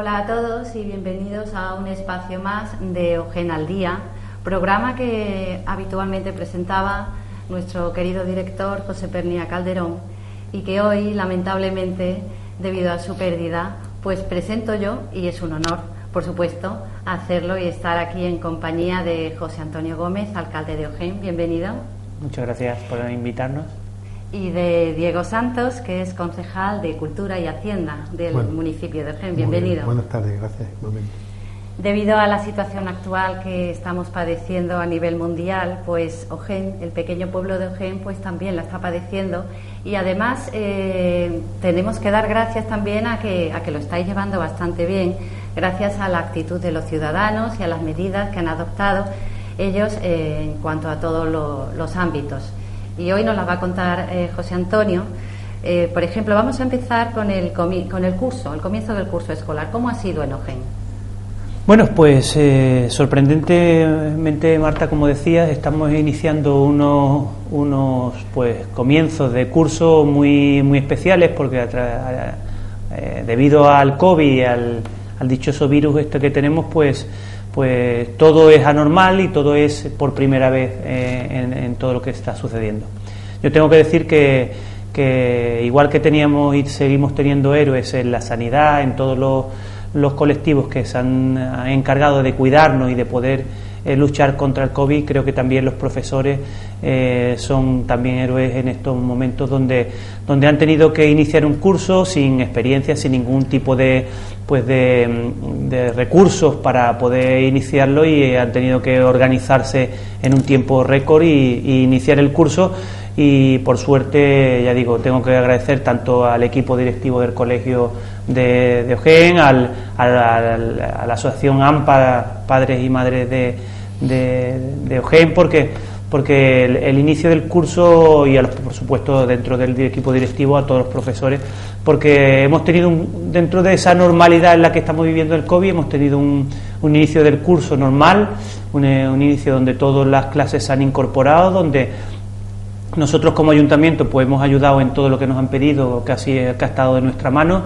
Hola a todos y bienvenidos a un espacio más de Eugen al Día, programa que habitualmente presentaba nuestro querido director José Pernía Calderón y que hoy, lamentablemente, debido a su pérdida, pues presento yo, y es un honor, por supuesto, hacerlo y estar aquí en compañía de José Antonio Gómez, alcalde de Eugen. Bienvenido. Muchas gracias por invitarnos. Y de Diego Santos, que es concejal de Cultura y Hacienda del municipio de Eugen. Bienvenido. Buenas tardes, gracias. Igualmente. Debido a la situación actual que estamos padeciendo a nivel mundial, pues Eugen, el pequeño pueblo de Eugen, pues también la está padeciendo, y además tenemos que dar gracias también a que lo estáis llevando bastante bien, gracias a la actitud de los ciudadanos y a las medidas que han adoptado ellos en cuanto a todos los ámbitos. Y hoy nos la va a contar José Antonio. Por ejemplo, vamos a empezar con el comienzo del curso escolar. ¿Cómo ha sido en Eugen? Bueno, pues sorprendentemente, Marta, como decías, estamos iniciando unos pues comienzos de curso muy especiales, porque debido al COVID y al dichoso virus este que tenemos, pues todo es anormal y todo es por primera vez en todo lo que está sucediendo. Yo tengo que decir que igual que teníamos y seguimos teniendo héroes en la sanidad, en todos los colectivos que se han encargado de cuidarnos y de poder luchar contra el COVID, creo que también los profesores son también héroes en estos momentos donde han tenido que iniciar un curso sin experiencia, sin ningún tipo de recursos para poder iniciarlo, y han tenido que organizarse en un tiempo récord y iniciar el curso. Y por suerte, ya digo, tengo que agradecer tanto al equipo directivo del colegio de Eugen, a la asociación AMPA, Padres y Madres de Eugen, porque el inicio del curso, y por supuesto dentro del equipo directivo, a todos los profesores, porque hemos tenido dentro de esa normalidad en la que estamos viviendo el COVID, hemos tenido un inicio del curso normal, un inicio donde todas las clases se han incorporado, donde nosotros como ayuntamiento pues hemos ayudado en todo lo que nos han pedido, que ha estado de nuestra mano,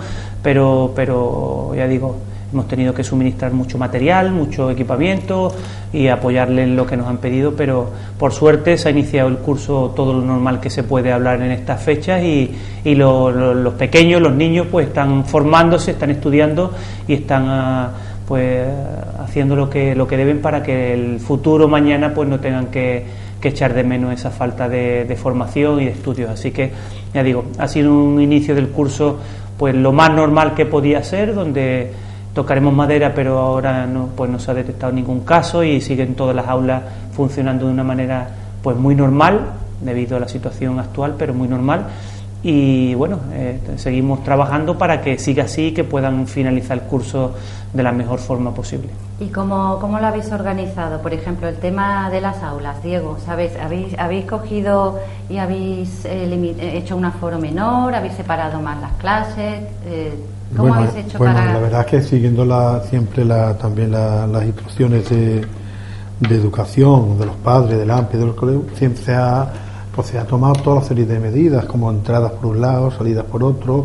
pero ya digo, hemos tenido que suministrar mucho material, mucho equipamiento y apoyarle en lo que nos han pedido, pero por suerte se ha iniciado el curso todo lo normal que se puede hablar en estas fechas, y los pequeños, los niños, pues están formándose, están estudiando y están pues haciendo lo que deben para que el futuro mañana pues no tengan que echar de menos esa falta de formación y de estudios. Así que, ya digo, ha sido un inicio del curso pues lo más normal que podía ser, donde tocaremos madera, pero ahora no se ha detectado ningún caso y siguen todas las aulas funcionando de una manera pues muy normal, debido a la situación actual, pero muy normal. Y bueno, seguimos trabajando para que siga así y que puedan finalizar el curso de la mejor forma posible. ¿Y cómo lo habéis organizado? Por ejemplo, el tema de las aulas, Diego, ¿sabéis? ¿Habéis cogido y habéis hecho un aforo menor? ¿Habéis separado más las clases? ¿Cómo habéis hecho para...? La verdad es que siguiendo también las instrucciones de educación de los padres, del AMPE, de los colegios, siempre se ha tomado toda la serie de medidas, como entradas por un lado, salidas por otro.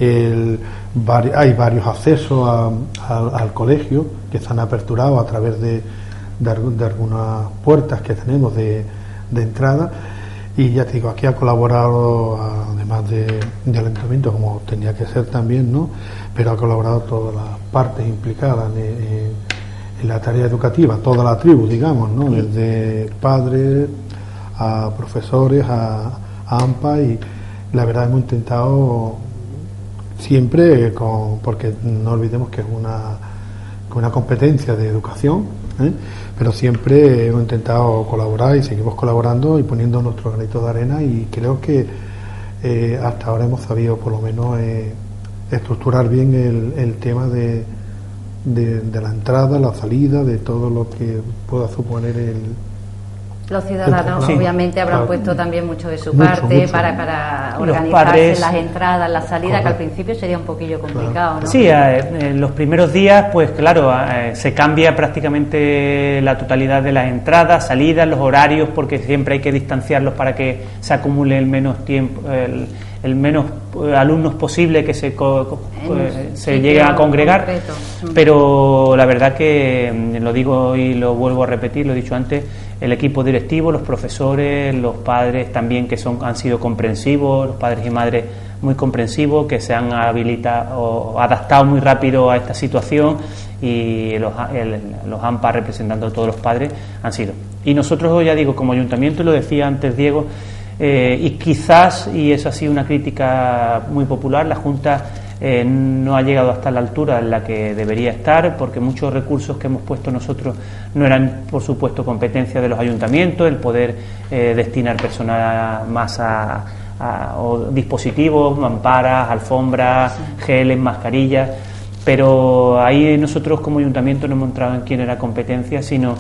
Hay varios accesos al colegio que se han aperturado a través de algunas puertas que tenemos de entrada, y ya te digo, aquí ha colaborado, además del ayuntamiento, como tenía que ser también, ¿no?, pero ha colaborado todas las partes implicadas en la tarea educativa, toda la tribu, digamos, ¿no?, desde padres a profesores, a AMPA, y la verdad hemos intentado siempre, porque no olvidemos que es una competencia de educación, pero siempre hemos intentado colaborar y seguimos colaborando y poniendo nuestro granito de arena, y creo que hasta ahora hemos sabido por lo menos estructurar bien el tema de la entrada, la salida, de todo lo que pueda suponer Los ciudadanos obviamente habrán puesto también mucho de su parte para organizarse las entradas, la salida, que al principio sería un poquillo complicado, ¿no? Sí, en los primeros días, pues claro, se cambia prácticamente la totalidad de las entradas, salidas, los horarios, porque siempre hay que distanciarlos para que se acumule el menos tiempo, el menos alumnos posible que se lleguen a congregar, pero la verdad que, lo digo y lo vuelvo a repetir, lo he dicho antes, el equipo directivo, los profesores, los padres también que han sido comprensivos, los padres y madres muy comprensivos, que se han adaptado muy rápido a esta situación, y los AMPA, representando a todos los padres, han sido. Y nosotros, ya digo, como ayuntamiento, lo decía antes Diego, y quizás, y eso ha sido una crítica muy popular, la Junta no ha llegado hasta la altura en la que debería estar, porque muchos recursos que hemos puesto nosotros no eran, por supuesto, competencia de los ayuntamientos, el poder destinar personal más o dispositivos, mamparas, alfombras, geles, mascarillas, pero ahí nosotros como ayuntamiento no hemos entrado en quién era competencia, sino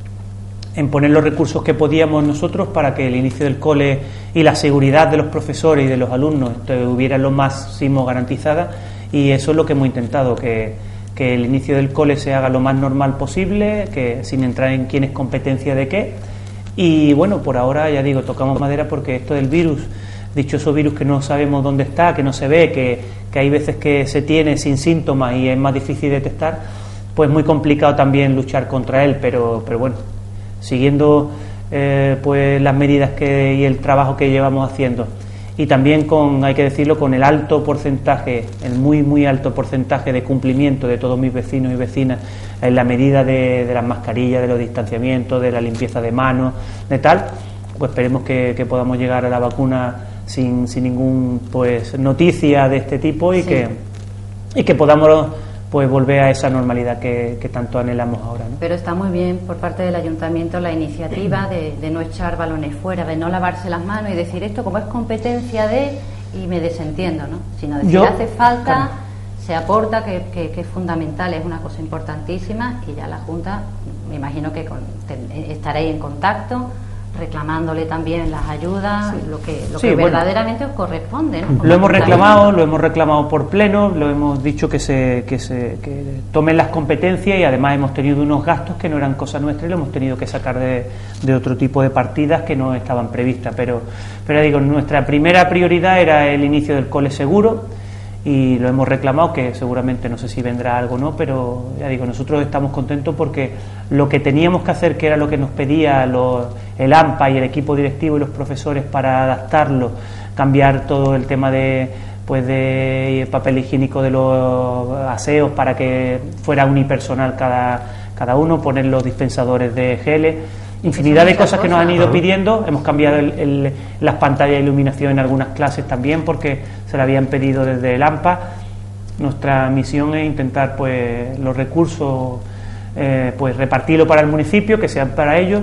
en poner los recursos que podíamos nosotros para que el inicio del cole y la seguridad de los profesores y de los alumnos estuviera lo máximo garantizada, y eso es lo que hemos intentado, que el inicio del cole se haga lo más normal posible, que sin entrar en quién es competencia de qué. Y bueno, por ahora, ya digo, tocamos madera, porque esto del virus, dichoso virus que no sabemos dónde está, que no se ve, que hay veces que se tiene sin síntomas y es más difícil detectar, pues muy complicado también luchar contra él, pero bueno, siguiendo pues las medidas y el trabajo que llevamos haciendo, y también hay que decirlo, con el alto porcentaje, el muy alto porcentaje de cumplimiento de todos mis vecinos y vecinas en la medida de las mascarillas, de los distanciamientos, de la limpieza de manos, de tal, pues esperemos que podamos llegar a la vacuna sin ningún noticia de este tipo, y que podamos pues volver a esa normalidad que tanto anhelamos ahora, ¿no? Pero está muy bien por parte del ayuntamiento la iniciativa de no echar balones fuera, de no lavarse las manos y decir esto como es competencia y me desentiendo, ¿no? Sino decir hace falta, claro, se aporta, que es fundamental, es una cosa importantísima, y ya la Junta, me imagino que estaréis en contacto, reclamándole también las ayudas, lo que verdaderamente os corresponde, ¿no? Lo hemos reclamado por pleno, lo hemos dicho que tomen las competencias, y además hemos tenido unos gastos que no eran cosa nuestra y lo hemos tenido que sacar de otro tipo de partidas que no estaban previstas, pero digo, nuestra primera prioridad era el inicio del cole seguro, y lo hemos reclamado, que seguramente no sé si vendrá algo o no, pero ya digo, nosotros estamos contentos porque lo que teníamos que hacer, que era lo que nos pedía el AMPA y el equipo directivo y los profesores para adaptarlo, cambiar todo el tema de papel higiénico de los aseos para que fuera unipersonal cada uno, poner los dispensadores de geles, infinidad de cosas que nos han ido pidiendo. Hemos cambiado las pantallas de iluminación en algunas clases también, porque se la habían pedido desde el AMPA. Nuestra misión es intentar los recursos repartirlo para el municipio, que sean para ellos,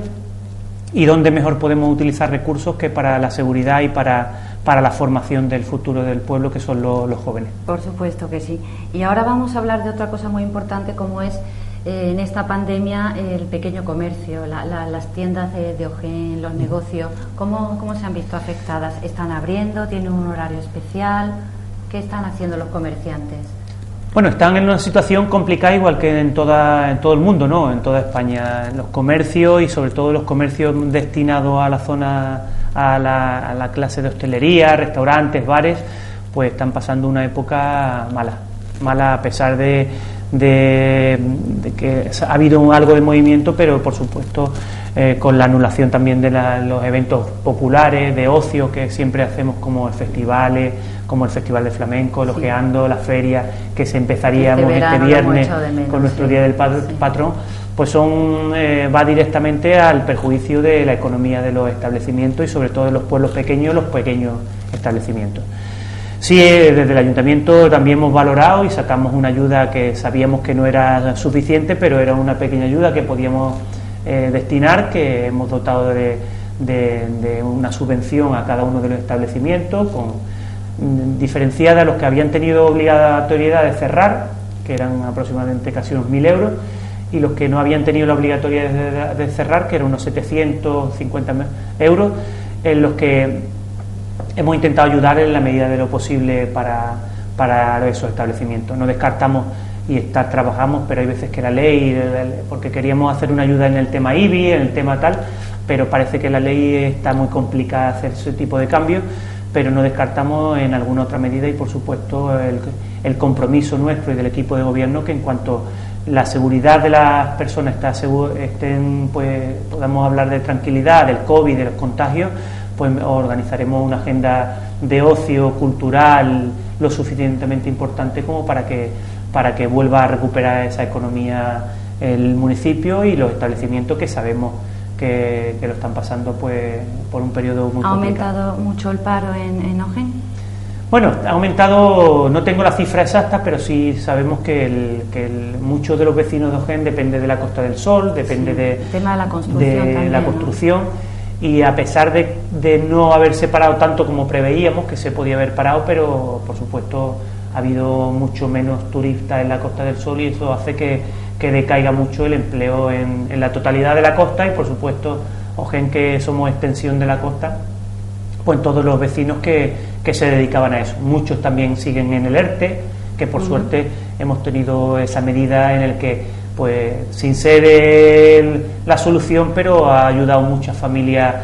y dónde mejor podemos utilizar recursos que para la seguridad y para la formación del futuro del pueblo, que son los jóvenes. Por supuesto que sí. Y ahora vamos a hablar de otra cosa muy importante, como es en esta pandemia el pequeño comercio, las tiendas de Ojén, los negocios. ¿Cómo se han visto afectadas? ¿Están abriendo? ¿Tienen un horario especial? ¿Qué están haciendo los comerciantes? Bueno, están en una situación complicada, igual que en todo el mundo, ¿no? En toda España. Los comercios, y sobre todo los comercios destinados a la zona, a la clase de hostelería, restaurantes, bares, pues están pasando una época mala, a pesar de que ha habido algo de movimiento, pero por supuesto con la anulación también de los eventos populares de ocio que siempre hacemos, como festivales, como el Festival de Flamenco, el Ojeando, la feria que se empezaríamos este viernes con nuestro Día del Patrón, pues va directamente al perjuicio de la economía de los establecimientos, y sobre todo de los pueblos pequeños, los pequeños establecimientos. Sí, desde el ayuntamiento también hemos valorado y sacamos una ayuda que sabíamos que no era suficiente, pero era una pequeña ayuda que podíamos destinar, que hemos dotado de una subvención a cada uno de los establecimientos, diferenciada a los que habían tenido obligatoriedad de cerrar, que eran aproximadamente casi unos 1.000 euros, y los que no habían tenido la obligatoriedad de cerrar, que eran unos 750 euros, en los que hemos intentado ayudar en la medida de lo posible para esos establecimientos. No descartamos y trabajamos, pero hay veces que la ley, porque queríamos hacer una ayuda en el tema IBI, en el tema tal, pero parece que la ley está muy complicada hacer ese tipo de cambios, pero no descartamos en alguna otra medida y por supuesto el compromiso nuestro y del equipo de gobierno que en cuanto la seguridad de las personas estén, pues podamos hablar de tranquilidad, del COVID, de los contagios, pues organizaremos una agenda de ocio cultural lo suficientemente importante como para que vuelva a recuperar esa economía el municipio y los establecimientos que sabemos que lo están pasando pues por un periodo muy complicado. ¿Ha aumentado mucho el paro en Ojén? Bueno, ha aumentado, no tengo la cifra exacta, pero sí sabemos que muchos de los vecinos de Ojén depende de la Costa del Sol, depende el tema de la construcción de también, la ¿no? construcción, y a pesar de no haberse parado tanto como preveíamos, que se podía haber parado, pero por supuesto ha habido mucho menos turistas en la Costa del Sol y eso hace que decaiga mucho el empleo en la totalidad de la costa y por supuesto Ojén, que somos extensión de la costa, pues todos los vecinos que se dedicaban a eso. Muchos también siguen en el ERTE, que por suerte hemos tenido esa medida en el que, pues sin ser la solución, pero ha ayudado a muchas familias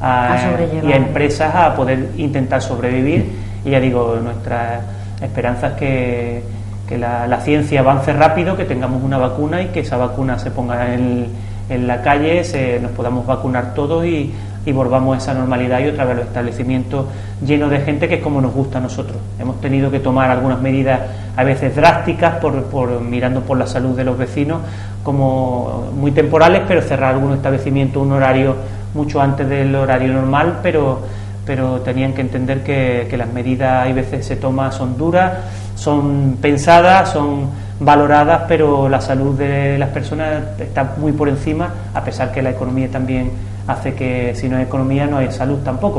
y a empresas a poder intentar sobrevivir. Y ya digo, nuestra esperanza es que la ciencia avance rápido, que tengamos una vacuna y que esa vacuna se ponga en la calle, nos podamos vacunar todos y volvamos a esa normalidad y otra vez los establecimientos llenos de gente, que es como nos gusta a nosotros. Hemos tenido que tomar algunas medidas a veces drásticas mirando por la salud de los vecinos, como muy temporales, pero cerrar algunos establecimientos un horario mucho antes del horario normal, pero tenían que entender que las medidas hay veces se toman, son duras, son pensadas, son valoradas, pero la salud de las personas está muy por encima, a pesar que la economía también hace que si no hay economía no hay salud tampoco,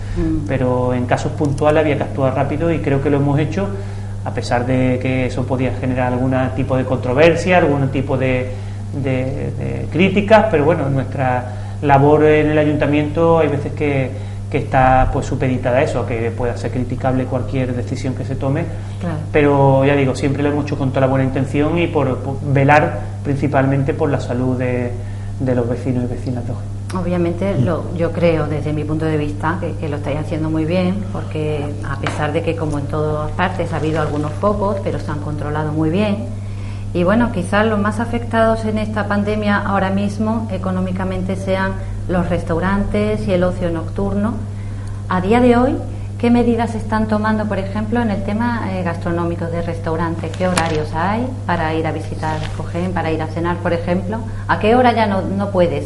pero en casos puntuales había que actuar rápido y creo que lo hemos hecho, a pesar de que eso podía generar algún tipo de controversia, algún tipo de críticas, pero bueno, nuestra labor en el ayuntamiento hay veces que está pues supeditada a eso, que pueda ser criticable cualquier decisión que se tome, claro. Pero ya digo, siempre lo hemos hecho con toda la buena intención y por velar principalmente por la salud de los vecinos y vecinas de Ojén. Obviamente yo creo desde mi punto de vista que lo estáis haciendo muy bien, porque a pesar de que como en todas partes ha habido algunos focos, pero se han controlado muy bien. Y bueno, quizás los más afectados en esta pandemia ahora mismo económicamente sean los restaurantes y el ocio nocturno. A día de hoy, ¿qué medidas se están tomando, por ejemplo, en el tema gastronómico de restaurantes? ¿Qué horarios hay para ir a visitar Ojén, para ir a cenar, por ejemplo? ¿A qué hora ya no puedes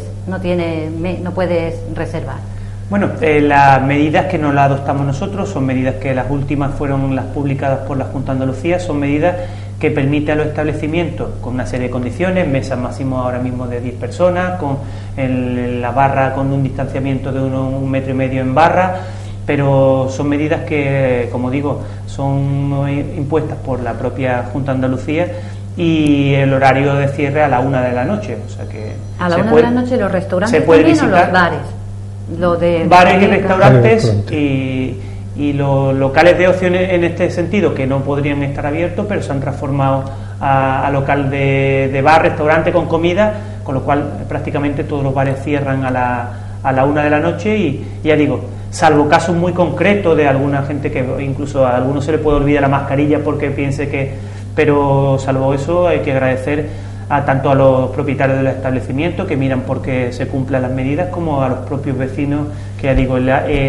reservar? Bueno, las medidas que no las adoptamos nosotros son medidas que las últimas fueron las publicadas por la Junta de Andalucía, son medidas que permite a los establecimientos, con una serie de condiciones, mesas máximo ahora mismo de 10 personas, con la barra con un distanciamiento de 1,5 metros en barra, pero son medidas que, como digo, son impuestas por la propia Junta de Andalucía y el horario de cierre a la 1 de la noche. O sea que a la 1 de la noche los restaurantes se puede también, visitar, o los bares. Bares y restaurantes y los locales de ocio en este sentido, que no podrían estar abiertos, pero se han transformado a local de bar, restaurante con comida, con lo cual prácticamente todos los bares cierran a la 1 de la noche y ya digo, salvo casos muy concretos de alguna gente que incluso a algunos se le puede olvidar la mascarilla porque piense pero salvo eso hay que agradecer tanto a los propietarios del establecimiento que miran porque se cumplan las medidas, como a los propios vecinos, que ya digo,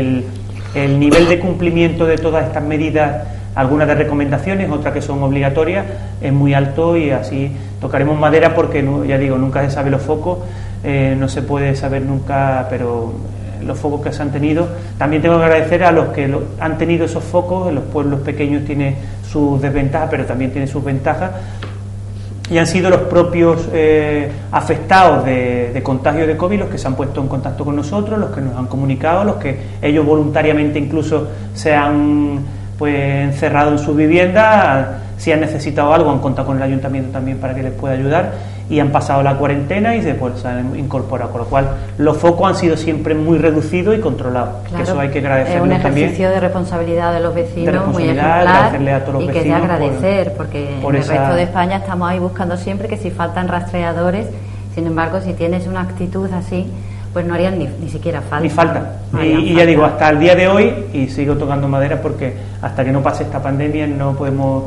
el nivel de cumplimiento de todas estas medidas, algunas de recomendaciones, otras que son obligatorias, es muy alto y así tocaremos madera porque, ya digo, nunca se sabe los focos, no se puede saber nunca, pero los focos que se han tenido. También tengo que agradecer a los que han tenido esos focos. En los pueblos pequeños tiene sus desventajas, pero también tiene sus ventajas. Y han sido los propios afectados de contagio de COVID los que se han puesto en contacto con nosotros, los que nos han comunicado, los que ellos voluntariamente incluso se han encerrado en sus viviendas. Si han necesitado algo, han contado con el ayuntamiento también para que les pueda ayudar y han pasado la cuarentena y después se han incorporado, con lo cual los focos han sido siempre muy reducidos y controlados. Claro, que eso hay que agradecerlo también. Es un ejercicio de responsabilidad de los vecinos muy ejemplar y que de agradecer, porque en el resto de España estamos ahí buscando siempre que si faltan rastreadores. Sin embargo, si tienes una actitud así, pues no harían ni siquiera falta. Ni falta. No Y ya digo, hasta el día de hoy, y sigo tocando madera porque hasta que no pase esta pandemia no podemos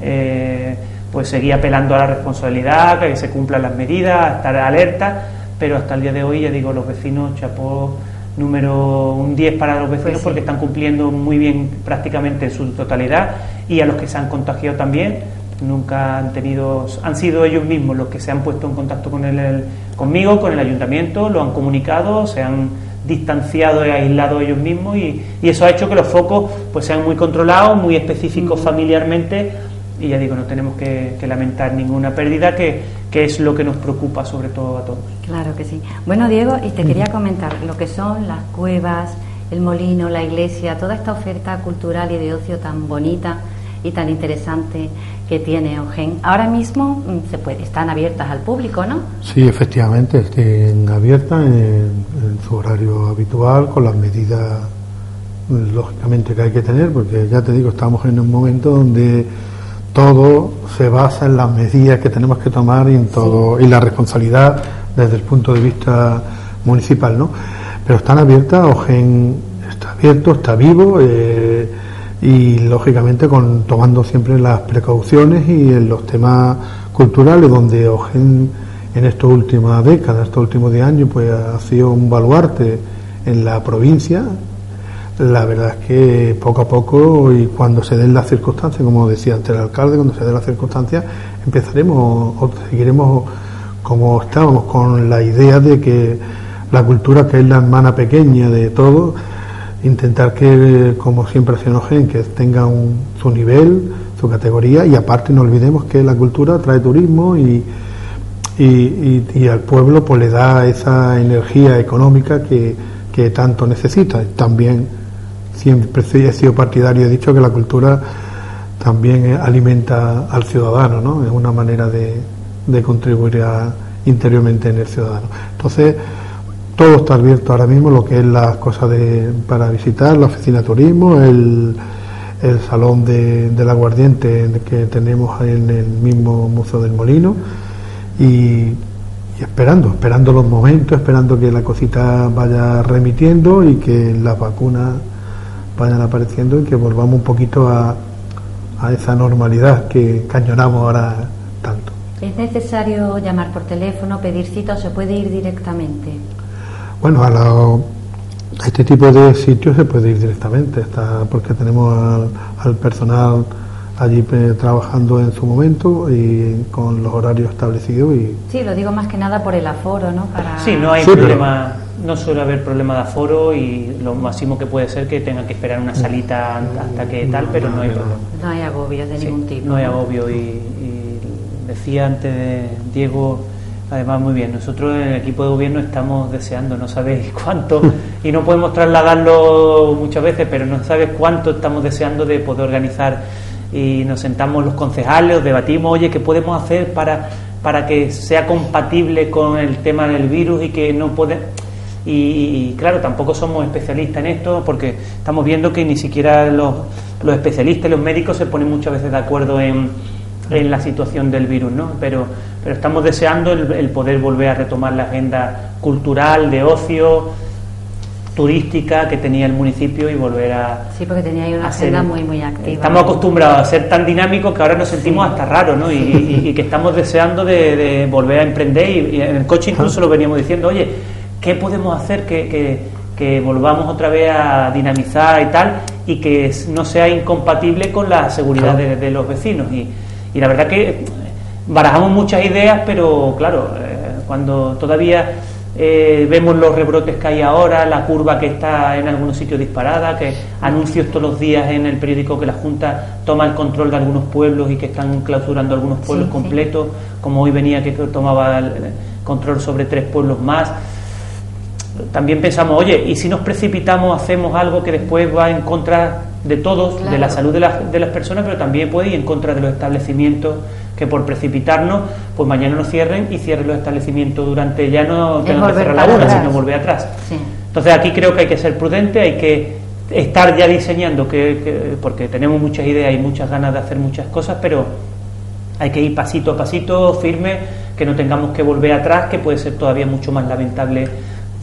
pues seguir apelando a la responsabilidad, que se cumplan las medidas, estar alerta, pero hasta el día de hoy, ya digo, los vecinos, chapó número un 10 para los vecinos, pues sí, porque están cumpliendo muy bien prácticamente en su totalidad, y a los que se han contagiado también, nunca han sido ellos mismos los que se han puesto en contacto conmigo, con el ayuntamiento, lo han comunicado, se han distanciado y aislado ellos mismos, y eso ha hecho que los focos pues sean muy controlados, muy específicos familiarmente, y ya digo, no tenemos que lamentar ninguna pérdida, que es lo que nos preocupa sobre todo a todos. Claro que sí. Bueno, Diego, y te quería comentar lo que son las cuevas, el molino, la iglesia, toda esta oferta cultural y de ocio tan bonita y tan interesante que tiene Ojén. Ahora mismo están abiertas al público, ¿no? Sí, efectivamente, estén abiertas en su horario habitual, con las medidas lógicamente que hay que tener, porque ya te digo, estamos en un momento donde todo se basa en las medidas que tenemos que tomar y en todo, y la responsabilidad desde el punto de vista municipal, ¿no? Pero están abiertas, Ojén está abierto, está vivo, y lógicamente tomando siempre las precauciones, y en los temas culturales donde Ojén en estas últimas décadas, estos últimos 10 años, pues ha sido un baluarte en la provincia. La verdad es que poco a poco, y cuando se den las circunstancias, como decía antes el alcalde, cuando se den las circunstancias, empezaremos o seguiremos como estábamos, con la idea de que la cultura, que es la hermana pequeña de todo, intentar que, como siempre hace Ojén, que tenga su nivel, su categoría, y aparte no olvidemos que la cultura trae turismo y al pueblo pues le da esa energía económica que tanto necesita. También siempre he sido partidario, he dicho que la cultura también alimenta al ciudadano, ¿no? Es una manera de contribuir interiormente en el ciudadano. Entonces, todo está abierto ahora mismo, lo que es las cosas para visitar, la oficina de turismo, el salón del aguardiente que tenemos en el mismo Museo del Molino, y esperando los momentos, esperando que la cosita vaya remitiendo y que las vacunas vayan apareciendo y que volvamos un poquito a esa normalidad que cañonamos ahora tanto. ¿Es necesario llamar por teléfono, pedir cita, o se puede ir directamente? Bueno, a este tipo de sitios se puede ir directamente, porque tenemos al personal allí trabajando en su momento y con los horarios establecidos. Sí, lo digo más que nada por el aforo, ¿no? Sí, no hay problema, no suele haber problema de aforo, y lo máximo que puede ser que tengan que esperar una salita hasta que tal, pero no hay problema. No hay agobios de ningún tipo. No hay agobio, y decía antes Diego, además muy bien, nosotros en el equipo de gobierno estamos deseando, no sabéis cuánto, y no podemos trasladarlo muchas veces, pero no sabes cuánto estamos deseando de poder organizar, y nos sentamos los concejales, debatimos, oye, ¿qué podemos hacer para que sea compatible con el tema del virus y que no puede... Y claro, tampoco somos especialistas en esto, porque estamos viendo que ni siquiera los especialistas y los médicos se ponen muchas veces de acuerdo en la situación del virus, ¿no? Pero estamos deseando el poder volver a retomar la agenda cultural, de ocio, turística que tenía el municipio, y volver a... Sí, porque tenía ahí una agenda muy activa. Estamos acostumbrados a ser tan dinámicos que ahora nos sentimos hasta raros, ¿no? Y que estamos deseando de volver a emprender, y en el coche incluso lo veníamos diciendo, oye, ¿qué podemos hacer que volvamos otra vez a dinamizar y tal, y que no sea incompatible con la seguridad de los vecinos? Y la verdad que barajamos muchas ideas, pero claro, cuando todavía vemos los rebrotes que hay ahora, la curva que está en algunos sitios disparada, que anuncios todos los días en el periódico que la Junta toma el control de algunos pueblos y que están clausurando algunos pueblos completos, como hoy venía que tomaba el control sobre 3 pueblos más. También pensamos, oye, ¿y si nos precipitamos, hacemos algo que después va en contra de todos, de la salud de las personas, pero también puede ir en contra de los establecimientos, que por precipitarnos, pues mañana nos cierren y cierren los establecimientos durante, ya no tengan que cerrar la una, sino volver atrás? Sí. Entonces aquí creo que hay que ser prudente, hay que estar ya diseñando, porque tenemos muchas ideas y muchas ganas de hacer muchas cosas, pero hay que ir pasito a pasito, firme, que no tengamos que volver atrás, que puede ser todavía mucho más lamentable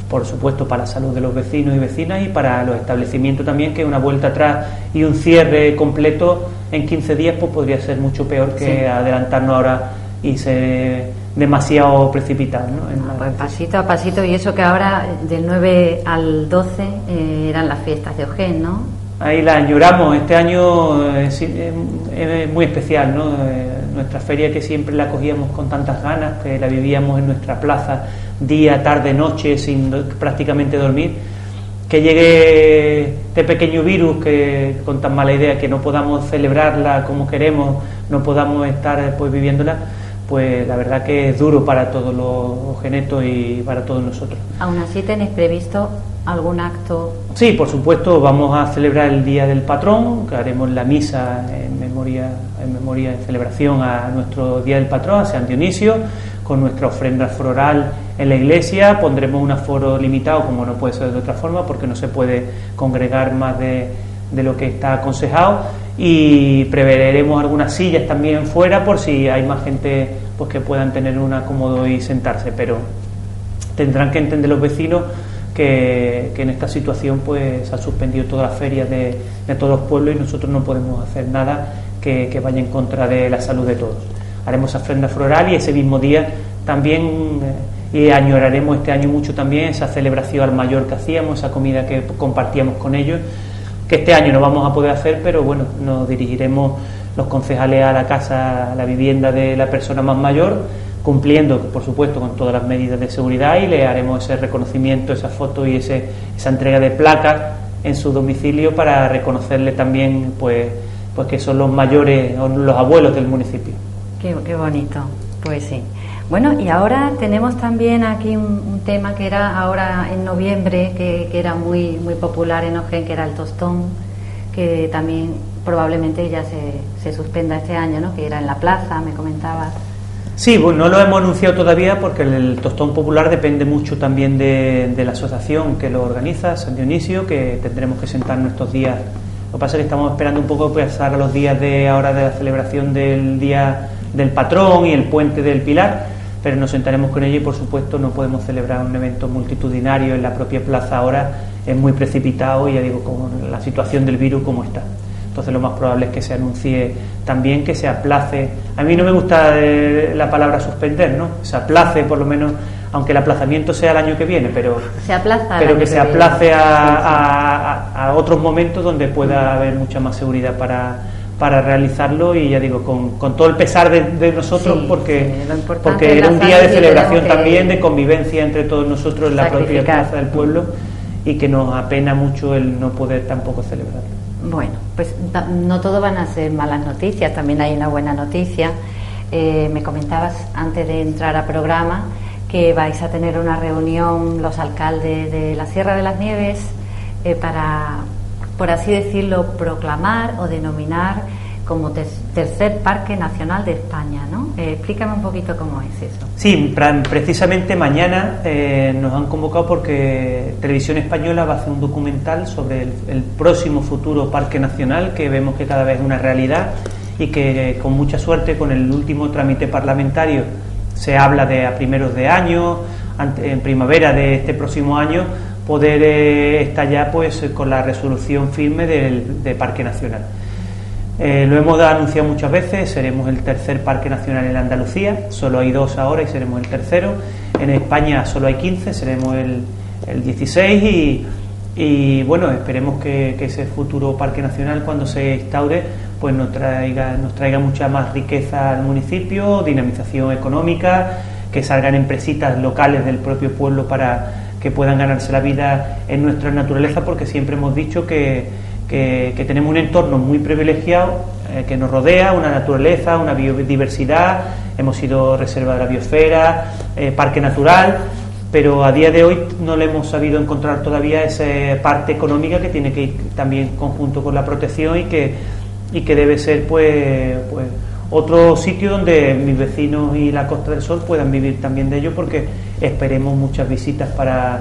por supuesto para la salud de los vecinos y vecinas y para los establecimientos también, que una vuelta atrás y un cierre completo en 15 días pues podría ser mucho peor que adelantarnos ahora y ser demasiado precipitado, ¿no? Pues pasito a pasito, y eso que ahora del 9 al 12 eran las fiestas de Ojén, ¿no? Ahí la añoramos. Este año es muy especial, ¿no? Nuestra feria, que siempre la cogíamos con tantas ganas, que la vivíamos en nuestra plaza día, tarde, noche, sin prácticamente dormir, que llegue este pequeño virus que con tan mala idea, que no podamos celebrarla como queremos, no podamos estar pues viviéndola, pues la verdad que es duro para todos los ojenetos y para todos nosotros. ¿Aún así tenéis previsto algún acto? Sí, por supuesto, vamos a celebrar el Día del Patrón, que haremos la misa en memoria, en celebración a nuestro Día del Patrón, a San Dionisio, con nuestra ofrenda floral en la iglesia. Pondremos un aforo limitado, como no puede ser de otra forma, porque no se puede congregar más de lo que está aconsejado, y preveremos algunas sillas también fuera por si hay más gente pues que puedan tener un acomodo y sentarse, pero tendrán que entender los vecinos que en esta situación pues se han suspendido todas las ferias de todos los pueblos y nosotros no podemos hacer nada que vaya en contra de la salud de todos. Haremos ofrenda floral y ese mismo día también y añoraremos este año mucho también esa celebración al mayor que hacíamos, esa comida que compartíamos con ellos, que este año no vamos a poder hacer, pero bueno, nos dirigiremos los concejales a la casa, a la vivienda de la persona más mayor, cumpliendo, por supuesto, con todas las medidas de seguridad, y le haremos ese reconocimiento, esa foto y esa entrega de placas en su domicilio para reconocerle también pues que son los mayores o los abuelos del municipio. Qué bonito, pues sí. Bueno, y ahora tenemos también aquí un tema que era ahora en noviembre, que era muy popular en Ojén, que era el tostón, que también probablemente ya se suspenda este año, ¿no? Que era en la plaza, me comentabas. Sí, bueno, no lo hemos anunciado todavía porque el tostón popular depende mucho también de la asociación que lo organiza, San Dionisio, que tendremos que sentarnos estos días. Lo que pasa es que estamos esperando un poco pasar a los días de ahora de la celebración del Día del Patrón y el Puente del Pilar, pero nos sentaremos con ellos y por supuesto no podemos celebrar un evento multitudinario en la propia plaza ahora, es muy precipitado y ya digo, con la situación del virus como está. Entonces lo más probable es que se anuncie también que se aplace. A mí no me gusta la palabra suspender, ¿no? Se aplace por lo menos, aunque el aplazamiento sea el año que viene, pero se aplaza, pero que se aplace a otros momentos donde pueda haber mucha más seguridad para realizarlo, y ya digo, con todo el pesar de nosotros, porque era un día de celebración también, de convivencia entre todos nosotros en la propia plaza del pueblo, y que nos apena mucho el no poder tampoco celebrarlo. Bueno, pues no todo van a ser malas noticias, también hay una buena noticia. Me comentabas antes de entrar al programa que vais a tener una reunión los alcaldes de la Sierra de las Nieves para, por así decirlo, proclamar o denominar como tercer parque nacional de España, ¿no? Explícame un poquito cómo es eso. Sí, precisamente mañana nos han convocado porque Televisión Española va a hacer un documental sobre el próximo futuro parque nacional, que vemos que cada vez es una realidad y que con mucha suerte con el último trámite parlamentario se habla de a primeros de año, en primavera de este próximo año, poder estar ya pues con la resolución firme de parque nacional. Lo hemos anunciado muchas veces, seremos el tercer parque nacional en Andalucía, solo hay 2 ahora y seremos el tercero. En España solo hay 15, seremos el 16 y bueno, esperemos que ese futuro parque nacional, cuando se instaure, pues nos traiga mucha más riqueza al municipio, dinamización económica, que salgan empresitas locales del propio pueblo para que puedan ganarse la vida en nuestra naturaleza, porque siempre hemos dicho que tenemos un entorno muy privilegiado que nos rodea, una naturaleza, una biodiversidad, hemos sido reserva de la biosfera, parque natural, pero a día de hoy no le hemos sabido encontrar todavía esa parte económica que tiene que ir también conjunto con la protección y que debe ser pues otro sitio donde mis vecinos y la Costa del Sol puedan vivir también de ello, porque esperemos muchas visitas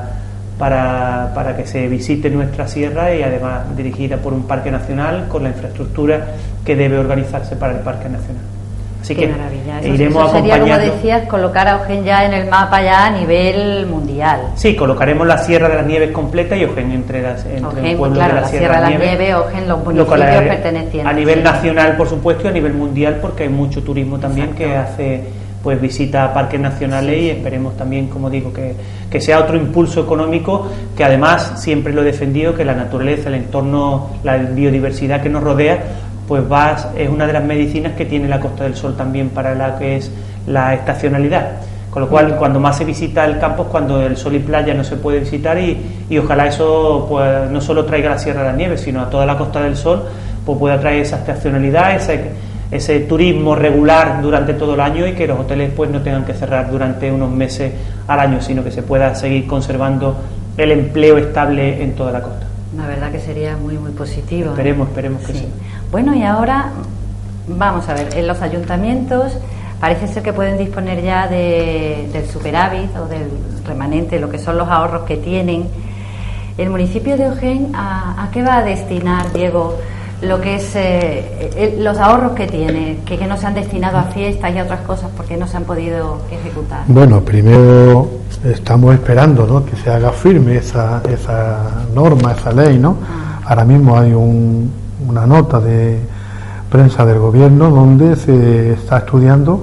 para que se visite nuestra sierra, y además dirigida por un parque nacional con la infraestructura que debe organizarse para el parque nacional. Así Qué que maravilla. iremos eso sería, acompañando. como decías, colocar a Ojén ya en el mapa ya a nivel mundial. Sí, colocaremos la Sierra de las Nieves completa y Ojén entre Ojén, el pueblo claro, de la Sierra de las Nieves. Nieves, Ojén, los Lo municipios cual es pertenecientes. a nivel nacional, por supuesto, y a nivel mundial, porque hay mucho turismo también. Exacto. Que hace pues visita a parques nacionales, Sí, y esperemos también, como digo, que sea otro impulso económico, que además siempre lo he defendido, que la naturaleza, el entorno, la biodiversidad que nos rodea, pues es una de las medicinas que tiene la Costa del Sol también para la que es la estacionalidad. Con lo cual, cuando más se visita el campo es cuando el sol y playa no se puede visitar, y ojalá eso pues no solo traiga la Sierra de las Nieves, sino a toda la Costa del Sol, pues pueda traer esa estacionalidad, ese turismo regular durante todo el año, y que los hoteles pues no tengan que cerrar durante unos meses al año, sino que se pueda seguir conservando el empleo estable en toda la costa. La verdad que sería muy, muy positivo. Esperemos que sí. Bueno, y ahora vamos a ver, en los ayuntamientos parece ser que pueden disponer ya del superávit o del remanente, lo que son los ahorros que tienen. El municipio de Ojén, ¿a qué va a destinar, Diego, lo que es los ahorros que tiene, que no se han destinado a fiestas y a otras cosas porque no se han podido ejecutar? Bueno, primero estamos esperando, ¿no?, que se haga firme esa norma, esa ley, ¿no? Ahora mismo hay una nota de prensa del gobierno donde se está estudiando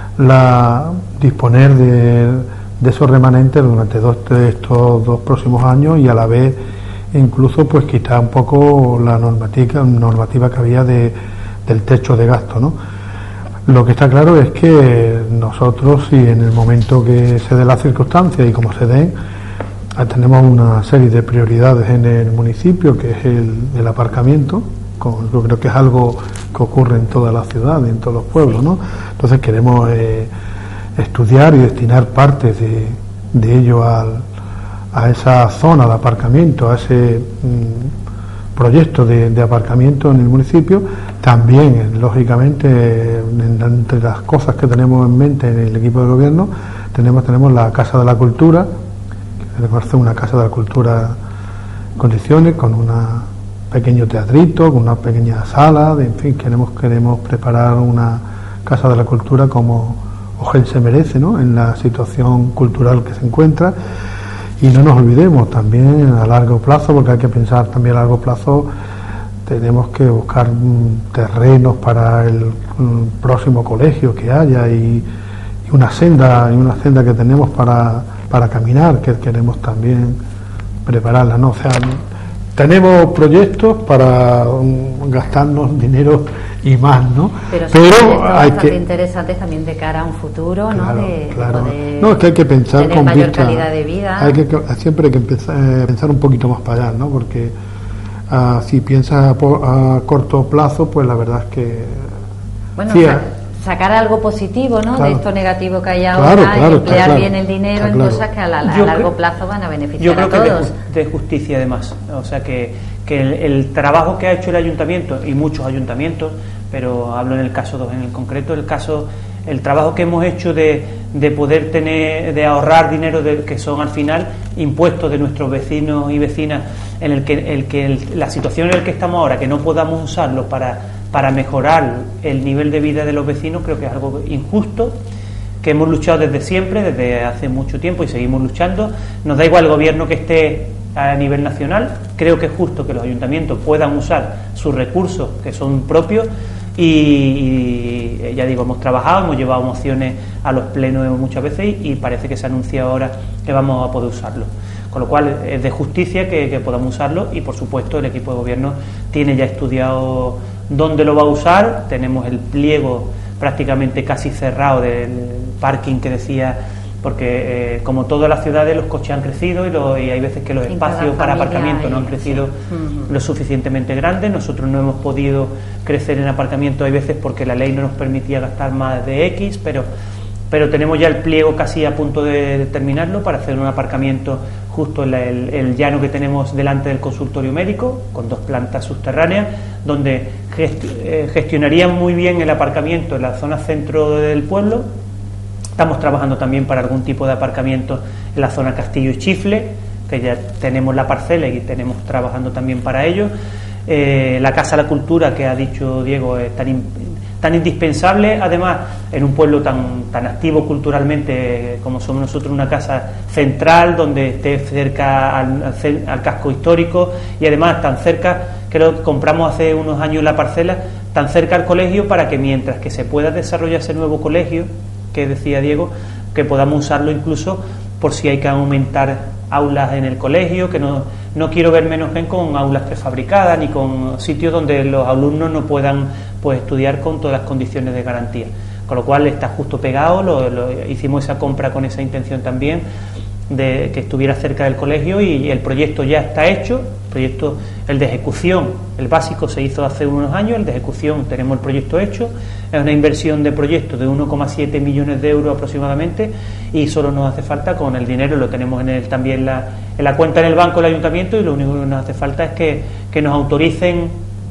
disponer de esos remanentes durante estos dos próximos años, y a la vez incluso pues quitar un poco la normativa que había del techo de gasto, ¿no? Lo que está claro es que nosotros, si en el momento que se dé las circunstancias y como se den, tenemos una serie de prioridades en el municipio, que es el aparcamiento. Yo creo que es algo que ocurre en toda la ciudad, en todos los pueblos, ¿no? Entonces queremos estudiar y destinar partes de ello a esa zona de aparcamiento, a ese proyecto de aparcamiento en el municipio. También, lógicamente, entre las cosas que tenemos en mente en el equipo de gobierno, tenemos la Casa de la Cultura, que queremos hacer una Casa de la Cultura en condiciones, con un pequeño teatrito, con una pequeña sala, en fin, queremos preparar una Casa de la Cultura como Ojén se merece, ¿no?, en la situación cultural que se encuentra. Y no nos olvidemos también a largo plazo, porque hay que pensar también a largo plazo, tenemos que buscar terrenos para el próximo colegio que haya, y una senda que tenemos para caminar, que queremos también prepararla, ¿no? O sea, tenemos proyectos para gastarnos dinero y más, ¿no? Pero hay bastante interesantes también de cara a un futuro, ¿no? Claro. No, es que hay que pensar tener con mayor vista, calidad de vida. Siempre hay que pensar un poquito más para allá, ¿no? Porque si piensas a corto plazo, pues la verdad es que bueno, sí, sacar algo positivo, ¿no? Claro. De esto negativo que hay ahora, y emplear bien el dinero en cosas que a largo plazo van a beneficiar a todos. Yo creo que de justicia, además. O sea, que el trabajo que ha hecho el ayuntamiento, y muchos ayuntamientos, pero hablo en el caso 2 en el concreto, el trabajo que hemos hecho de poder de ahorrar dinero, que son al final impuestos de nuestros vecinos y vecinas, en el que la situación en la que estamos ahora, que no podamos usarlo para mejorar el nivel de vida de los vecinos, creo que es algo injusto, que hemos luchado desde siempre, desde hace mucho tiempo, y seguimos luchando. Nos da igual el gobierno que esté a nivel nacional. Creo que es justo que los ayuntamientos puedan usar sus recursos, que son propios, y ya digo, hemos trabajado, hemos llevado mociones a los plenos muchas veces, y parece que se anuncia ahora que vamos a poder usarlo. Con lo cual es de justicia que podamos usarlo, y por supuesto el equipo de gobierno tiene ya estudiado dónde lo va a usar. Tenemos el pliego prácticamente casi cerrado del parking que decía, porque como todas las ciudades los coches han crecido, y hay veces que los espacios para aparcamiento no han crecido lo suficientemente grandes. Nosotros no hemos podido crecer en aparcamiento, hay veces porque la ley no nos permitía gastar más de X, pero tenemos ya el pliego casi a punto de terminarlo para hacer un aparcamiento justo en el llano que tenemos delante del consultorio médico, con 2 plantas subterráneas, donde gestionarían muy bien el aparcamiento en la zona centro del pueblo. Estamos trabajando también para algún tipo de aparcamiento en la zona Castillo y Chifle, que ya tenemos la parcela y tenemos trabajando también para ello. La Casa de la Cultura, que ha dicho Diego, tan indispensable, además, en un pueblo tan activo culturalmente como somos nosotros, una casa central donde esté cerca al casco histórico y además tan cerca, creo que compramos hace unos años la parcela, tan cerca al colegio para que mientras que se pueda desarrollar ese nuevo colegio, que decía Diego, que podamos usarlo incluso por si hay que aumentar aulas en el colegio, que no quiero ver menos bien con aulas prefabricadas ni con sitios donde los alumnos no puedan pues estudiar con todas las condiciones de garantía, con lo cual está justo pegado, hicimos esa compra con esa intención también de que estuviera cerca del colegio y el proyecto ya está hecho, el de ejecución, el básico se hizo hace unos años, el de ejecución tenemos el proyecto hecho, es una inversión de proyecto de 1,7 millones de euros aproximadamente y solo nos hace falta, con el dinero lo tenemos también en la cuenta en el banco del ayuntamiento y lo único que nos hace falta es que nos autoricen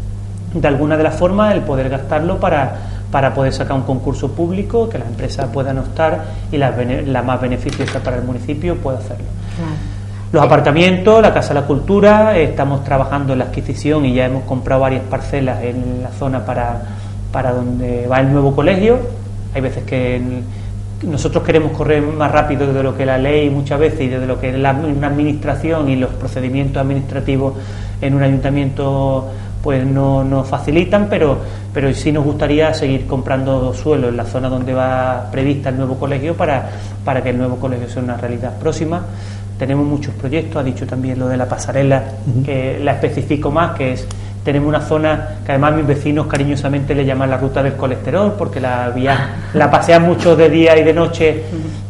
de alguna de las formas el poder gastarlo para poder sacar un concurso público, que las empresas puedan optar y la más beneficiosa para el municipio pueda hacerlo. Claro. Los apartamentos, la Casa de la Cultura, estamos trabajando en la adquisición y ya hemos comprado varias parcelas en la zona para donde va el nuevo colegio. Hay veces que nosotros queremos correr más rápido de lo que la ley muchas veces y de lo que una administración y los procedimientos administrativos en un ayuntamiento pues no facilitan, pero sí nos gustaría seguir comprando suelo en la zona donde va prevista el nuevo colegio para que el nuevo colegio sea una realidad próxima. Tenemos muchos proyectos, ha dicho también lo de la pasarela, que la especifico más, que tenemos una zona que además mis vecinos cariñosamente le llaman la ruta del colesterol, porque la pasean mucho de día y de noche,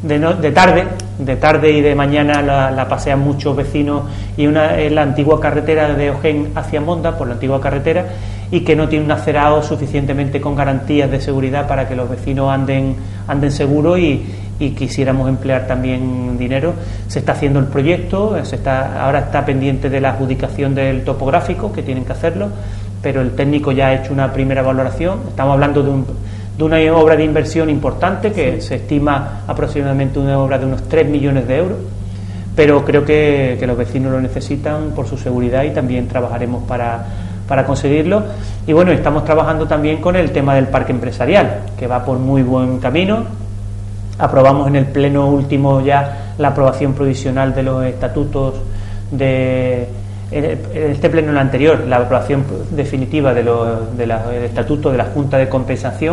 de tarde y de mañana la pasean muchos vecinos, y es la antigua carretera de Ojén hacia Monda, por la antigua carretera, y que no tiene un acerado suficientemente con garantías de seguridad para que los vecinos anden seguros y quisiéramos emplear también dinero. Se está haciendo el proyecto, ahora está pendiente de la adjudicación del topográfico, que tienen que hacerlo, pero el técnico ya ha hecho una primera valoración. Estamos hablando de una obra de inversión importante que se estima aproximadamente una obra de unos 3 millones de euros, pero creo que los vecinos lo necesitan por su seguridad y también trabajaremos para conseguirlo. Y bueno, estamos trabajando también con el tema del parque empresarial, que va por muy buen camino. Aprobamos en el pleno último ya la aprobación provisional de los estatutos en este pleno, en el anterior, la aprobación definitiva del estatuto de la Junta de Compensación.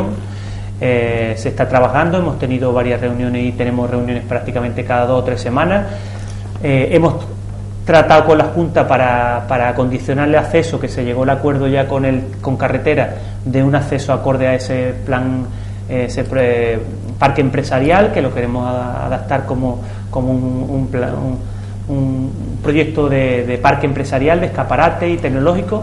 Se está trabajando, hemos tenido varias reuniones y tenemos reuniones prácticamente cada 2 o 3 semanas. Hemos tratado con la Junta para condicionarle acceso, que se llegó al acuerdo ya con Carretera, de un acceso acorde a ese plan, ese parque empresarial, que lo queremos adaptar como un proyecto de parque empresarial, de escaparate y tecnológico,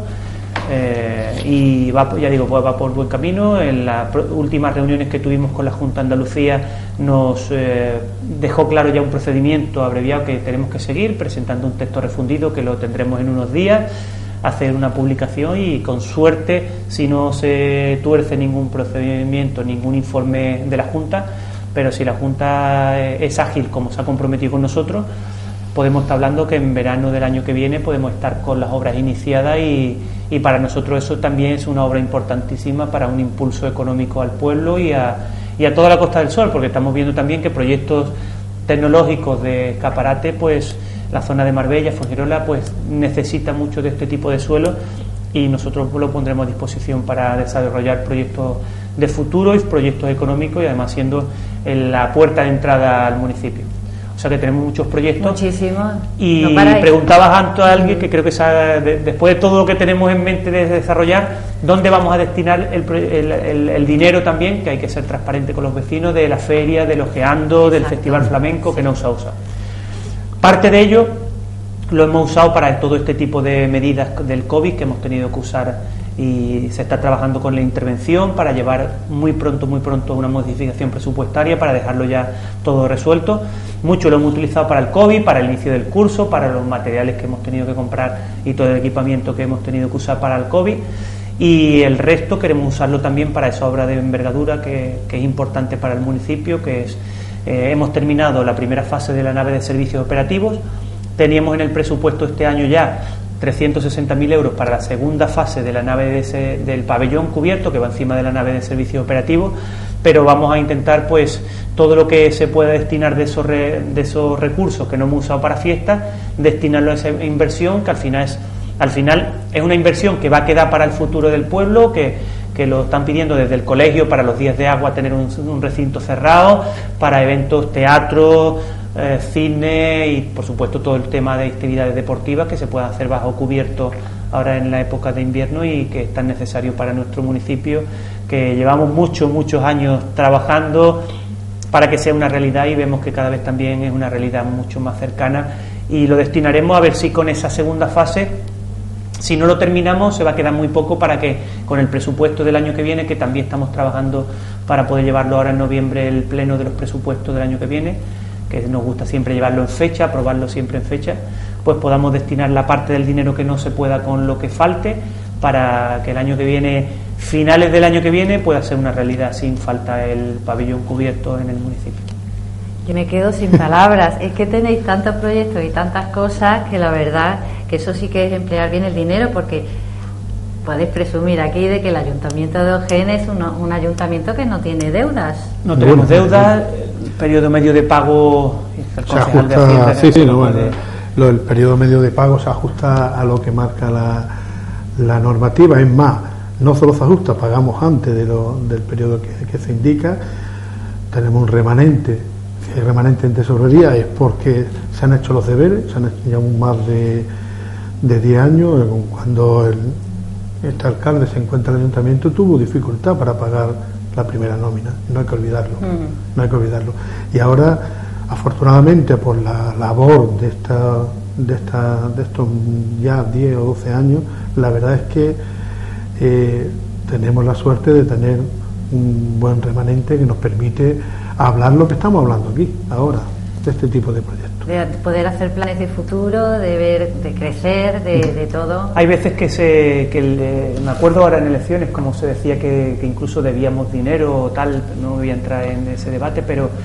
y va por buen camino. En las últimas reuniones que tuvimos con la Junta de Andalucía nos dejó claro ya un procedimiento abreviado que tenemos que seguir, presentando un texto refundido que lo tendremos en unos días, hacer una publicación y con suerte, si no se tuerce ningún procedimiento, ningún informe de la Junta, pero si la Junta es ágil como se ha comprometido con nosotros, podemos estar hablando que en verano del año que viene podemos estar con las obras iniciadas y para nosotros eso también es una obra importantísima para un impulso económico al pueblo y a toda la Costa del Sol, porque estamos viendo también que proyectos tecnológicos de escaparate, pues la zona de Marbella, Fuengirola, pues necesita mucho de este tipo de suelo y nosotros lo pondremos a disposición para desarrollar proyectos de futuro y proyectos económicos y además siendo la puerta de entrada al municipio. O sea que tenemos muchos proyectos. Muchísimos. Y no preguntabas antes a alguien que creo que después de todo lo que tenemos en mente de desarrollar, ¿dónde vamos a destinar el dinero también? Que hay que ser transparente con los vecinos, de la feria, del Ojeando, del Festival Flamenco, que no se ha usado. Parte de ello lo hemos usado para todo este tipo de medidas del COVID que hemos tenido que usar, y se está trabajando con la intervención para llevar muy pronto una modificación presupuestaria para dejarlo ya todo resuelto. Mucho lo hemos utilizado para el COVID, para el inicio del curso, para los materiales que hemos tenido que comprar y todo el equipamiento que hemos tenido que usar para el COVID, y el resto queremos usarlo también para esa obra de envergadura que es importante para el municipio, que es hemos terminado la primera fase de la nave de servicios operativos. Teníamos en el presupuesto este año ya 360.000 euros para la segunda fase de la nave del pabellón cubierto, que va encima de la nave de servicio operativo, pero vamos a intentar pues todo lo que se pueda destinar de esos recursos que no hemos usado para fiestas, destinarlo a esa inversión, que al final es una inversión que va a quedar para el futuro del pueblo, que lo están pidiendo desde el colegio para los días de agua, tener un recinto cerrado, para eventos, teatro, cine y por supuesto todo el tema de actividades deportivas que se puedan hacer bajo cubierto ahora en la época de invierno y que es tan necesario para nuestro municipio, que llevamos muchos años trabajando para que sea una realidad y vemos que cada vez también es una realidad mucho más cercana, y lo destinaremos a ver si con esa segunda fase, si no lo terminamos, se va a quedar muy poco para que con el presupuesto del año que viene, que también estamos trabajando para poder llevarlo ahora en noviembre, el pleno de los presupuestos del año que viene, que nos gusta siempre llevarlo en fecha, aprobarlo siempre en fecha, pues podamos destinar la parte del dinero que no se pueda con lo que falte, para que el año que viene, finales del año que viene, pueda ser una realidad sin falta el pabellón cubierto en el municipio. Yo me quedo sin palabras. Es que tenéis tantos proyectos y tantas cosas que la verdad que eso sí que es emplear bien el dinero, porque podéis presumir aquí de que el Ayuntamiento de Ojén es un ayuntamiento que no tiene deudas. No tenemos deudas, el periodo medio de pago el se ajusta, el periodo medio de pago se ajusta a lo que marca la normativa. Es más, no solo se ajusta, pagamos antes del periodo que se indica. Tenemos un remanente. Si hay remanente en tesorería es porque se han hecho los deberes, se han hecho ya más de 10 años. Cuando este alcalde se encuentra en el ayuntamiento, tuvo dificultad para pagar la primera nómina, no hay que olvidarlo, no hay que olvidarlo. Y ahora, afortunadamente, por la labor de estos ya 10 o 12 años, la verdad es que tenemos la suerte de tener un buen remanente que nos permite hablar lo que estamos hablando aquí ahora, de este tipo de proyectos. De poder hacer planes de futuro, de crecer, de todo. Hay veces me acuerdo ahora en elecciones, como se decía que incluso debíamos dinero o tal, no voy a entrar en ese debate,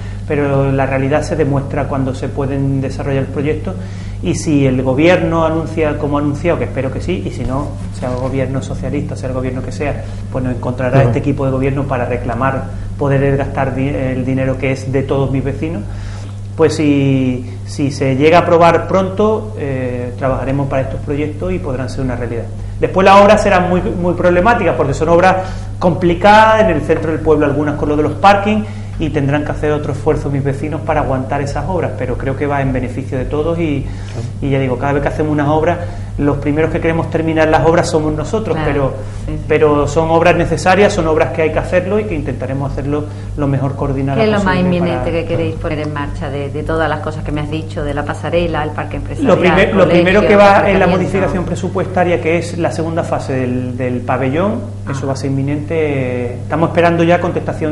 pero la realidad se demuestra cuando se pueden desarrollar proyectos, y si el gobierno anuncia como ha anunciado, que espero que sí, y si no, sea el gobierno socialista, sea el gobierno que sea, pues nos encontrará este equipo de gobierno para reclamar poder gastar el dinero que es de todos mis vecinos. Pues si se llega a aprobar pronto, trabajaremos para estos proyectos y podrán ser una realidad. Después las obras serán muy problemáticas, porque son obras complicadas en el centro del pueblo, algunas con lo de los parkings, y tendrán que hacer otro esfuerzo mis vecinos para aguantar esas obras, pero creo que va en beneficio de todos y ya digo, cada vez que hacemos unas obras, los primeros que queremos terminar las obras somos nosotros, claro, pero son obras necesarias, son obras que hay que hacerlo y que intentaremos hacerlo lo mejor coordinado posible. ¿Qué es lo más inminente que queréis poner en marcha de todas las cosas que me has dicho, de la pasarela, el parque empresarial? Lo primero que va en la modificación presupuestaria, que es la segunda fase del pabellón, eso va a ser inminente. Estamos esperando ya contestación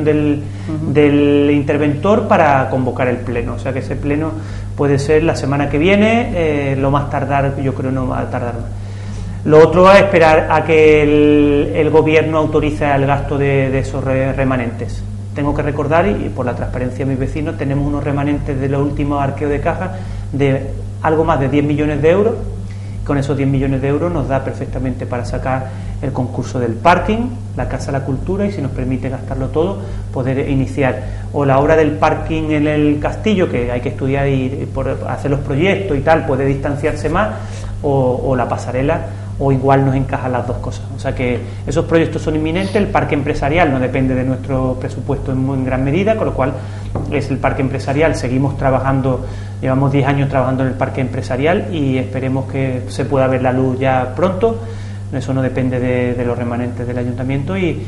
del interventor para convocar el pleno, o sea que ese pleno puede ser la semana que viene, lo más tardar, yo creo no va a tardar más. Lo otro es esperar a que el gobierno autorice el gasto de esos remanentes. Tengo que recordar, y por la transparencia de mis vecinos, tenemos unos remanentes de los últimos arqueos de caja de algo más de 10 millones de euros. Con esos 10 millones de euros nos da perfectamente para sacar el concurso del parking, la Casa de la Cultura, y si nos permite gastarlo todo, poder iniciar o la obra del parking en el castillo, que hay que estudiar y hacer los proyectos y tal, puede distanciarse más, o la pasarela, o igual nos encajan las dos cosas. O sea que esos proyectos son inminentes. El parque empresarial no depende de nuestro presupuesto en gran medida, con lo cual es el parque empresarial. Seguimos trabajando, llevamos 10 años trabajando en el parque empresarial y esperemos que se pueda ver la luz ya pronto. Eso no depende de los remanentes del ayuntamiento, y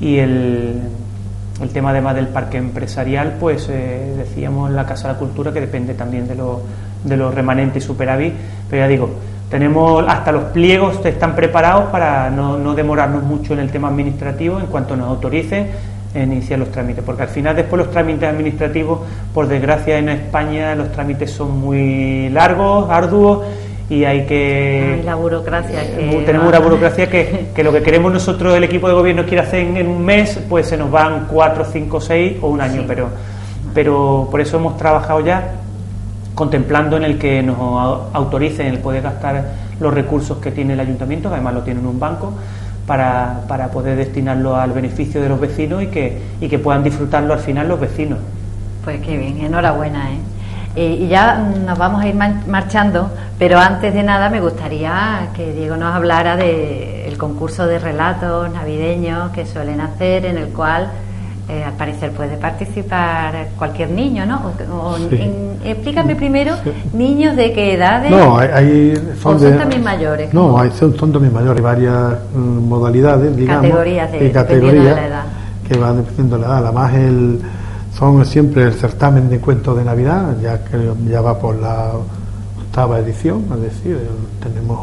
el tema además del parque empresarial, pues decíamos la Casa de la Cultura, que depende también de los remanentes y superávit, pero ya digo, tenemos hasta los pliegos están preparados para no demorarnos mucho en el tema administrativo. En cuanto nos autoricen, iniciar los trámites, porque al final después los trámites administrativos, por desgracia en España los trámites son muy largos, arduos, y hay que... la burocracia tenemos una burocracia que lo que queremos nosotros, el equipo de gobierno, quiere hacer en un mes, pues se nos van 4, 5, 6 o un año, sí. Pero por eso hemos trabajado ya contemplando en el que nos autoricen el poder gastar los recursos que tiene el ayuntamiento, que además lo tiene en un banco, para poder destinarlo al beneficio de los vecinos y que puedan disfrutarlo al final los vecinos. Pues qué bien, enhorabuena, y ya nos vamos a ir marchando, pero antes de nada me gustaría que Diego nos hablara del concurso de relatos navideños que suelen hacer, en el cual al parecer puede participar cualquier niño, ¿no? Sí. Explícame primero, sí. ¿Niños de qué edades? No, son también mayores. No, son también mayores, hay varias modalidades, digamos. Categorías de la edad. Que van dependiendo de la edad. Además, son siempre el certamen de cuentos de Navidad, ya que ya va por la 8ª edición, es decir, tenemos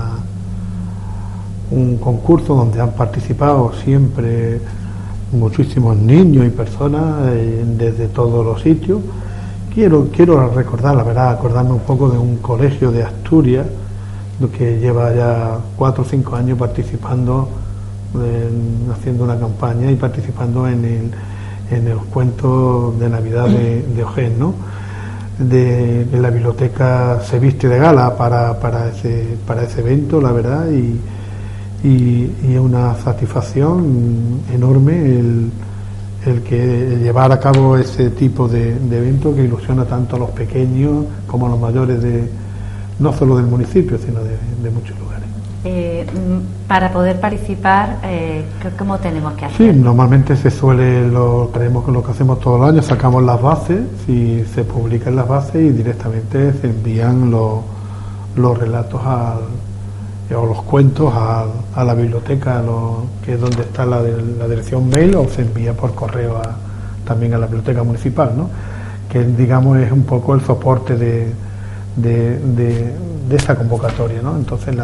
un concurso donde han participado siempre muchísimos niños y personas desde todos los sitios. Quiero recordar, la verdad, acordarme un poco de un colegio de Asturias que lleva ya 4 o 5 años participando, haciendo una campaña y participando en los cuentos de Navidad de Ojén, ¿no? De la biblioteca se viste de gala para ese evento, la verdad, y es una satisfacción enorme el que llevar a cabo ese tipo de evento que ilusiona tanto a los pequeños como a los mayores, no solo del municipio, sino de muchos lugares. Para poder participar, ¿cómo tenemos que hacer? Sí, normalmente lo que hacemos todos los años, sacamos las bases y se publican las bases y directamente se envían los relatos o los cuentos a la biblioteca, que es donde está la dirección mail, o se envía por correo también a la biblioteca municipal, ¿no? Que digamos es un poco el soporte de esa convocatoria, ¿no? Entonces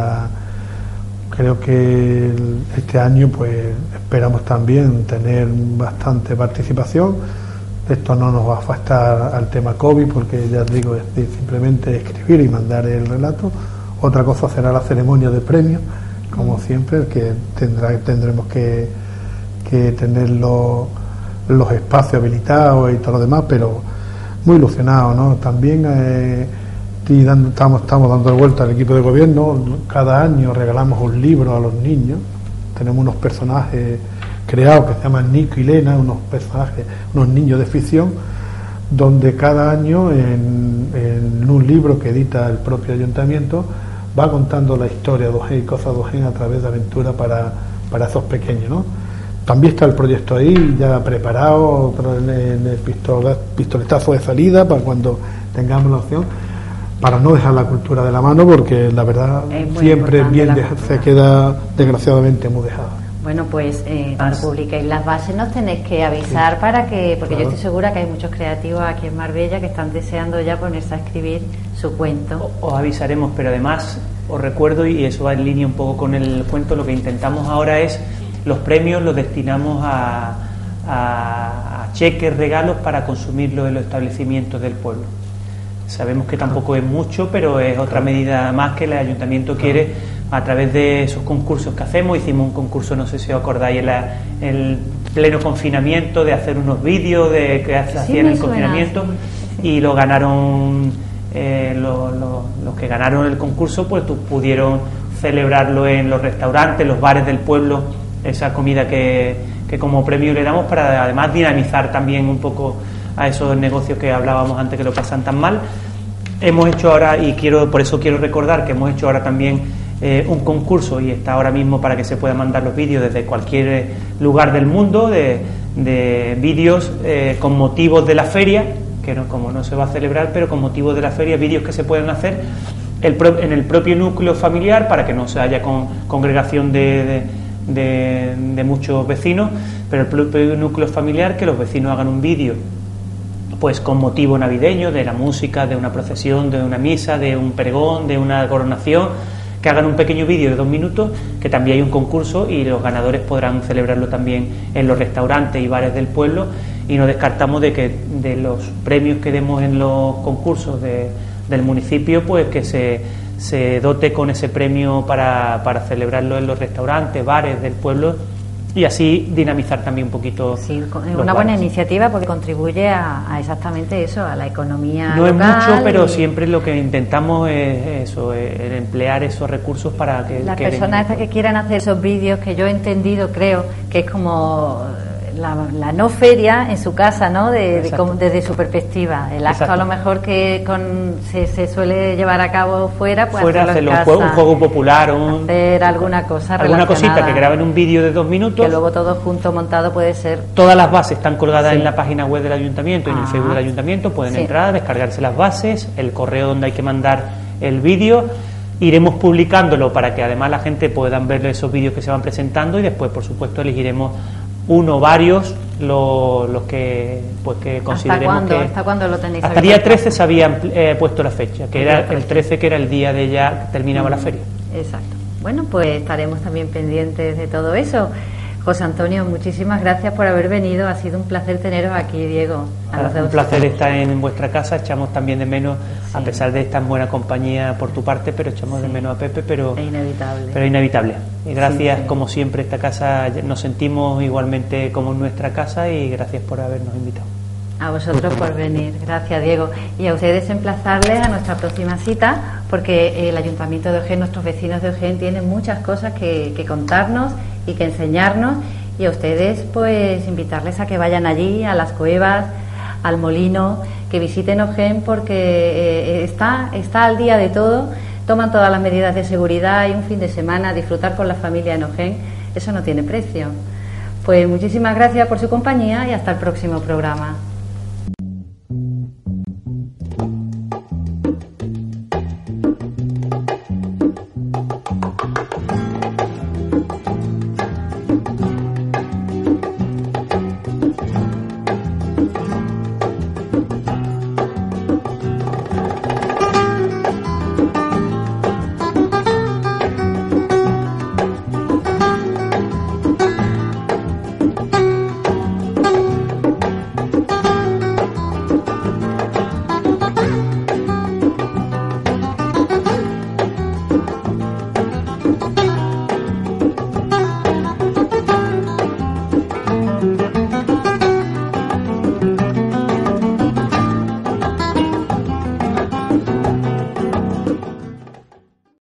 creo que este año pues esperamos también tener bastante participación. Esto no nos va a afectar al tema COVID, porque ya os digo, es simplemente escribir y mandar el relato. Otra cosa será la ceremonia de premios, como siempre, que tendremos que tener los espacios habilitados y todo lo demás, pero muy ilusionados, ¿no? También estamos dando vuelta al equipo de gobierno. Cada año regalamos un libro a los niños. Tenemos unos personajes creados que se llaman Nico y Lena, unos niños de ficción, donde cada año en un libro que edita el propio ayuntamiento va contando la historia de Ojén y cosas de Ojén a través de aventuras para esos pequeños, ¿no? También está el proyecto ahí ya preparado en el pistoletazo de salida para cuando tengamos la opción, para no dejar la cultura de la mano, porque la verdad siempre se queda desgraciadamente muy dejada. Bueno, pues cuando publiquéis las bases nos tenéis que avisar, sí, porque claro, yo estoy segura que hay muchos creativos aquí en Marbella que están deseando ya ponerse a escribir su cuento. Os avisaremos, pero además os recuerdo, y eso va en línea un poco con el cuento, lo que intentamos ahora es los premios los destinamos a cheques, regalos para consumirlos en los establecimientos del pueblo. Sabemos que tampoco es mucho, pero es otra medida más que el ayuntamiento quiere a través de esos concursos que hacemos. Hicimos un concurso, no sé si os acordáis, el pleno confinamiento, de hacer unos vídeos que se hacían en el confinamiento, y lo ganaron los que ganaron el concurso, pues pudieron celebrarlo en los restaurantes, los bares del pueblo, esa comida que como premio le damos, para además dinamizar también un poco a esos negocios que hablábamos antes que lo pasan tan mal. Hemos hecho ahora, y por eso quiero recordar que hemos hecho ahora también un concurso, y está ahora mismo para que se puedan mandar los vídeos desde cualquier lugar del mundo, de vídeos con motivos de la feria, que como no se va a celebrar, pero con motivos de la feria, vídeos que se pueden hacer en el propio núcleo familiar, para que no se haya congregación de muchos vecinos, pero el propio núcleo familiar, que los vecinos hagan un vídeo pues con motivo navideño, de la música, de una procesión, de una misa, de un pregón, de una coronación, que hagan un pequeño vídeo de 2 minutos, que también hay un concurso y los ganadores podrán celebrarlo también en los restaurantes y bares del pueblo, y no descartamos de los premios que demos en los concursos del municipio, pues que se dote con ese premio para celebrarlo en los restaurantes, bares del pueblo, y así dinamizar también un poquito. Sí, los una buena bares. iniciativa porque contribuye a exactamente eso, a la economía No local. es mucho, pero siempre lo que intentamos es eso, el emplear esos recursos para que las queden. personas estas que quieran hacer esos vídeos, que yo he entendido, creo que es como la no feria en su casa, ¿no? Desde su perspectiva. El acto Exacto. a lo mejor que se suele llevar a cabo fuera, pues Hacerlo en casa, un juego popular, hacer alguna cosa alguna cosita relacionada, que graben un vídeo de 2 minutos. que luego todo junto montado puede ser. Todas las bases están colgadas Sí. en la página web del ayuntamiento y en el Facebook del ayuntamiento. Pueden Sí. entrar, descargarse las bases, el correo donde hay que mandar el vídeo. Iremos publicándolo para que además la gente pueda ver esos vídeos que se van presentando y después, por supuesto, elegiremos uno o varios los que consideremos que... ¿Hasta cuándo lo tenéis Hasta el abierto? día 13 se había puesto la fecha, que era el 13, que era el día de ya que terminaba la feria. Exacto. Bueno, pues estaremos también pendientes de todo eso. José Antonio, muchísimas gracias por haber venido. Ha sido un placer teneros aquí, Diego. Un placer estar en vuestra casa. Echamos también de menos, a pesar de esta buena compañía por tu parte, pero echamos de menos a Pepe, pero es inevitable. Pero inevitable. Y gracias, Sí. como siempre, esta casa nos sentimos igualmente como en nuestra casa y gracias por habernos invitado. A vosotros por venir, gracias Diego. Y a ustedes emplazarles a nuestra próxima cita, porque el Ayuntamiento de Ojén, nuestros vecinos de Ojén, tienen muchas cosas que contarnos y que enseñarnos. Y a ustedes, pues, invitarles a que vayan allí, a las cuevas, al molino, que visiten Ojén, porque está al día de todo, toman todas las medidas de seguridad y un fin de semana disfrutar con la familia en Ojén, eso no tiene precio. Pues muchísimas gracias por su compañía y hasta el próximo programa.